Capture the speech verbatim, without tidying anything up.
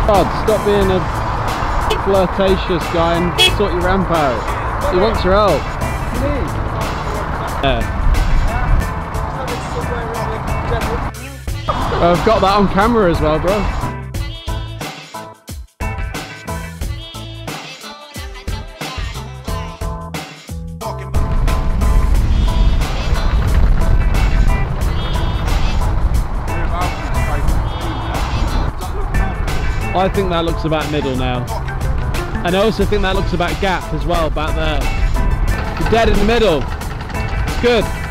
God, stop being a flirtatious guy and sort your ramp out. He wants your help. Yeah. I've got that on camera as well, bro. I think that looks about middle now. And I also think that looks about gap as well, back there. You're dead in the middle. It's good.